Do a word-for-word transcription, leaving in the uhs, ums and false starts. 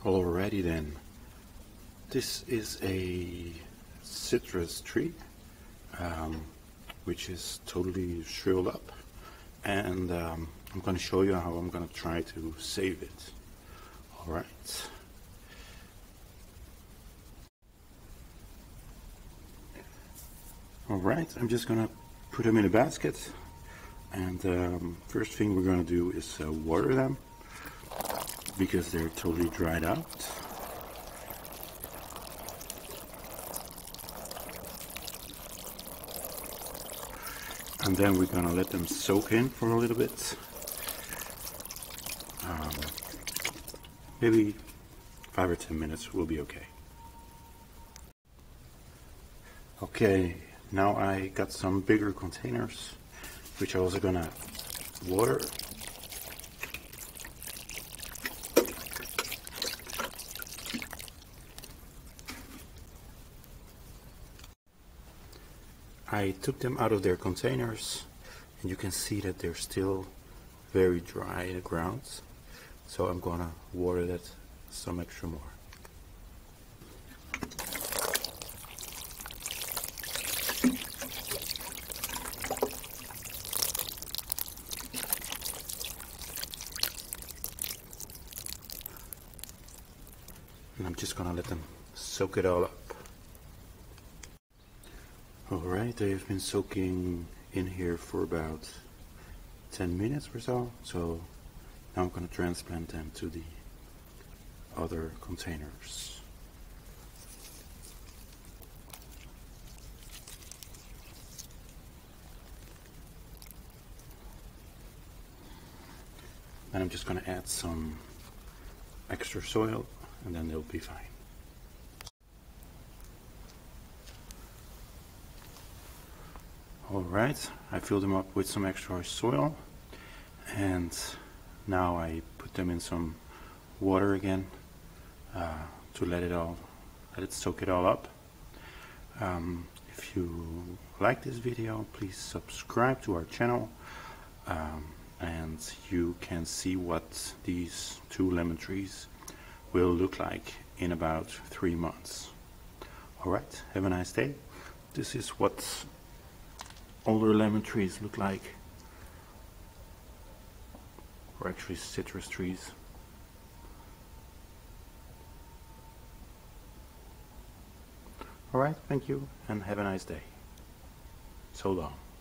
Alrighty then, this is a citrus tree um, which is totally shriveled up, and um, I'm going to show you how I'm going to try to save it. Alright. Alright, I'm just going to put them in a basket, and um, first thing we're going to do is uh, water them because they're totally dried out. And then we're gonna let them soak in for a little bit. Um, maybe five or ten minutes will be okay. Okay, now I got some bigger containers, which I'm also gonna water. I took them out of their containers, and you can see that they're still very dry in the ground, so I'm gonna water that some extra more. And I'm just gonna let them soak it all up. Alright, they've been soaking in here for about ten minutes or so, so now I'm going to transplant them to the other containers. And I'm just going to add some extra soil, and then they'll be fine. Alright, I filled them up with some extra soil, and now I put them in some water again uh, to let it all, let it soak it all up. Um, if you like this video, please subscribe to our channel, um, and you can see what these two lemon trees will look like in about three months. Alright, have a nice day. This is what older lemon trees look like, or actually citrus trees. Alright, thank you and have a nice day. So long.